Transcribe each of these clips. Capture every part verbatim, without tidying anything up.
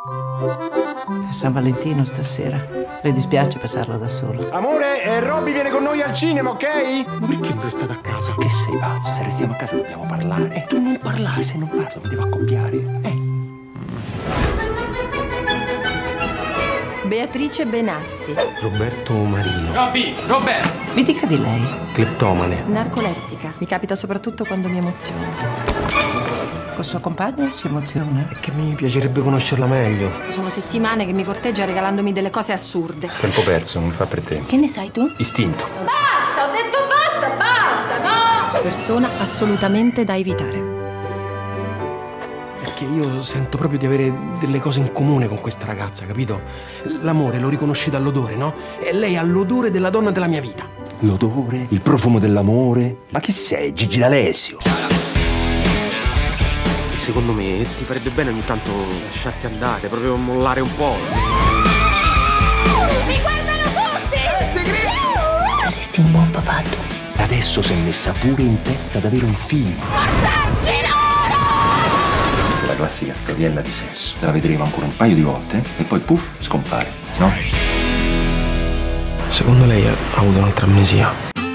È San Valentino stasera. Le dispiace passarlo da solo. Amore, eh, Robby viene con noi al cinema, ok? Ma perché non restate a casa? Che sei pazzo? Se restiamo a casa dobbiamo parlare. E tu non parlare, se non parlo mi devo accoppiare. Eh. Beatrice Benassi. Roberto Marino. Robby, Roberto. Mi dica di lei. Cleptomane. Narcolettica. Mi capita soprattutto quando mi emoziono. Col suo compagno si emoziona. È che mi piacerebbe conoscerla meglio. Sono settimane che mi corteggia regalandomi delle cose assurde. Tempo perso, non fa per te. Che ne sai tu? Istinto. Basta, ho detto basta, basta, no! Persona assolutamente da evitare. Perché io sento proprio di avere delle cose in comune con questa ragazza, capito? L'amore lo riconosci dall'odore, no? E lei ha l'odore della donna della mia vita. L'odore, il profumo dell'amore. Ma chi sei, Gigi D'Alessio? Secondo me ti farebbe bene ogni tanto lasciarti andare, proprio mollare un po'. Mi guardano tutti! Saresti un buon papà tu. Adesso si è messa pure in testa ad avere un figlio. Guardarci loro! Questa è la classica storiella di sesso. Te la vedremo ancora un paio di volte e poi puff, scompare, no? Secondo lei ha avuto un'altra amnesia?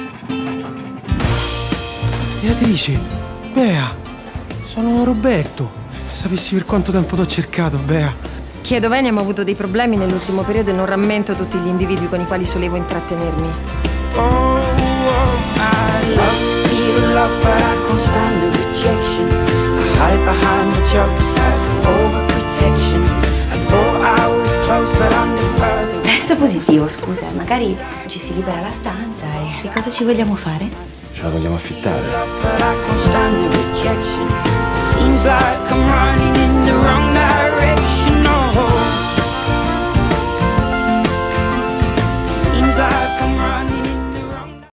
Beatrice, Bea, sono Roberto. Sapessi per quanto tempo t'ho cercato, Bea. Chiedo bene, abbiamo avuto dei problemi nell'ultimo periodo e non rammento tutti gli individui con i quali solevo intrattenermi. Oh, oh, I love to feel love, but I can't stand the rejection. I hide behind the jokes as a form of protection. I thought I was close, but under further. Penso positivo, scusa, magari ci si libera la stanza e che cosa ci vogliamo fare? Ce la vogliamo affittare? But I can't stand the rejection. Seems like I'm running in the wrong direction. Oh, seems like I'm running.